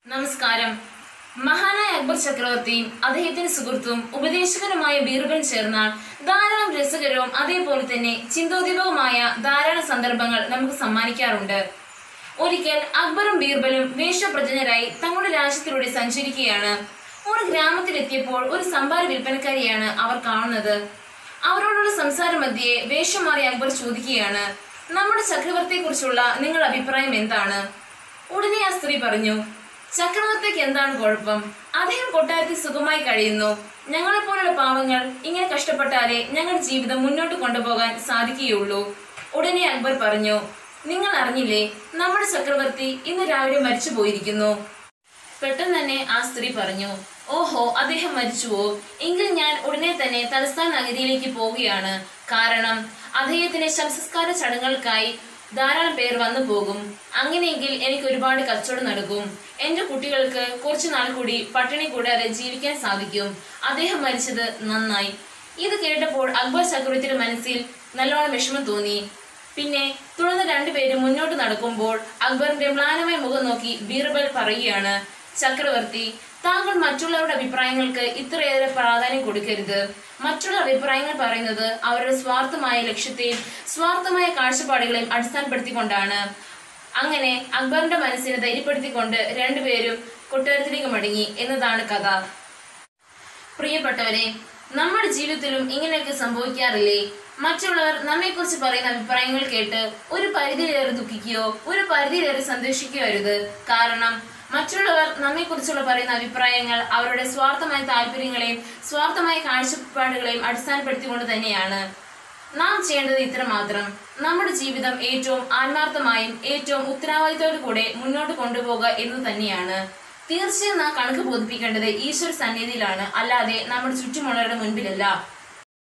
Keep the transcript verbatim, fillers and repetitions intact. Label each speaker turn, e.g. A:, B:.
A: നമസ്കാരം. മഹാനായ അക്ബർ ചക്രവർത്തിയും അദ്ദേഹത്തിന്റെ സുഹൃത്തും ഉപദേശകനുമായ ബീർബൽ ചേർന്നാൽ ധാരാളം രസകരവും അതേപോലെ തന്നെ ചിന്തോദ്ദീപകവുമായ ധാരാളം സന്ദർഭങ്ങൾ നമുക്ക് സമ്മാനിക്കാറുണ്ട്. ഒരിക്കൽ അക്ബറും ബീർബലും വേഷപ്രജനരായി തങ്ങളുടെ രാജ്യത്തിലൂടെ സഞ്ചരിക്കുകയാണ്. ഒരു ഗ്രാമത്തിലെത്തിയപ്പോൾ ഒരു സംഭാര വിൽപ്പനക്കാരിയാണ് അവർ കാണുന്നത്. അവരോടുള്ള സംസാര മധ്യേ വേഷം മാറി അക്ബർ ചോദിക്കുകയാണ്, നമ്മുടെ ചക്രവർത്തിയെ കുറിച്ചുള്ള നിങ്ങളുടെ അഭിപ്രായം എന്താണ്? ഉടനെ ആ സ്ത്രീ പറഞ്ഞു, ചക്രവർത്തിക്ക് എന്താണ് കുഴപ്പം? അദ്ദേഹം കൊട്ടാരത്തിൽ സുഖമായി കഴിയുന്നു. ഞങ്ങളെപ്പോലുള്ള പാവങ്ങൾ ഇങ്ങനെ കഷ്ടപ്പെട്ടാലേ ഞങ്ങളുടെ ജീവിതം മുന്നോട്ട് കൊണ്ടുപോകാൻ സാധിക്കുകയുള്ളൂ. ഉടനെ അക്ബർ പറഞ്ഞു, നിങ്ങൾ അറിഞ്ഞില്ലേ, നമ്മുടെ ചക്രവർത്തി ഇന്ന് രാവിലെ മരിച്ചു പോയിരിക്കുന്നു. പെട്ടെന്ന് തന്നെ ആ സ്ത്രീ പറഞ്ഞു, ഓഹോ, അദ്ദേഹം മരിച്ചുവോ? എങ്കിൽ ഞാൻ ഉടനെ തന്നെ തലസ്ഥാന നഗരിയിലേക്ക് പോവുകയാണ്. കാരണം അദ്ദേഹത്തിന്റെ ശവസംസ്കാര ചടങ്ങുകൾക്കായി ധാരാളം പേർ വന്നു പോകും. അങ്ങനെയെങ്കിൽ എനിക്ക് ഒരുപാട് കച്ചവടം നടക്കും. എന്റെ കുട്ടികൾക്ക് കുറച്ചു നാൾ കൂടി പട്ടിണി കൂടാതെ ജീവിക്കാൻ സാധിക്കും. അദ്ദേഹം മരിച്ചത് നന്നായി. ഇത് കേട്ടപ്പോൾ അക്ബർ ചക്രവർത്തിയുടെ മനസ്സിൽ നല്ലോണം വിഷമം തോന്നി. പിന്നെ തുടർന്ന് രണ്ടുപേരും മുന്നോട്ട് നടക്കുമ്പോൾ അക്ബറിന്റെ മ്ലാനമായ മുഖം നോക്കി ബീർബൽ പറയുകയാണ്, ചക്രവർത്തി, താങ്കൾ മറ്റുള്ളവരുടെ അഭിപ്രായങ്ങൾക്ക് ഇത്രയേറെ പ്രാധാന്യം കൊടുക്കരുത്. മറ്റുള്ള അഭിപ്രായങ്ങൾ പറയുന്നത് അവരുടെ സ്വാർത്ഥമായ ലക്ഷ്യത്തെയും സ്വാർത്ഥമായ കാഴ്ചപ്പാടുകളെയും അടിസ്ഥാനപ്പെടുത്തിക്കൊണ്ടാണ്. അങ്ങനെ അക്ബറിന്റെ മനസ്സിനെ ധൈര്യപ്പെടുത്തിക്കൊണ്ട് രണ്ടുപേരും കൊട്ടാരത്തിലേക്ക് മടങ്ങി എന്നതാണ് കഥ. പ്രിയപ്പെട്ടവരെ, നമ്മുടെ ജീവിതത്തിലും ഇങ്ങനെയൊക്കെ സംഭവിക്കാറില്ലേ? മറ്റുള്ളവർ നമ്മെക്കുറിച്ച് പറയുന്ന അഭിപ്രായങ്ങൾ കേട്ട് ഒരു പരിധിയിലേറെ ദുഃഖിക്കുകയോ ഒരു പരിധിയിലേറെ സന്തോഷിക്കുകയോ അരുത്. കാരണം മറ്റുള്ളവർ നമ്മെക്കുറിച്ചുള്ള പറയുന്ന അഭിപ്രായങ്ങൾ അവരുടെ സ്വാർത്ഥമായ താല്പര്യങ്ങളെയും സ്വാർത്ഥമായ കാഴ്ചപ്പാടുകളെയും അടിസ്ഥാനപ്പെടുത്തിക്കൊണ്ട് തന്നെയാണ്. നാം ചെയ്യേണ്ടത് ഇത്രമാത്രം: നമ്മുടെ ജീവിതം ഏറ്റവും ആത്മാർത്ഥമായും ഏറ്റവും ഉത്തരവാദിത്തത്തോടു കൂടെ മുന്നോട്ട് കൊണ്ടുപോകുക എന്ന് തന്നെയാണ്. തീർച്ചയായും നാം കണക്ക് ബോധിപ്പിക്കേണ്ടത് ഈശ്വര സന്നിധിയിലാണ്, അല്ലാതെ നമ്മുടെ ചുറ്റുമുള്ളവരുടെ മുൻപിലല്ല.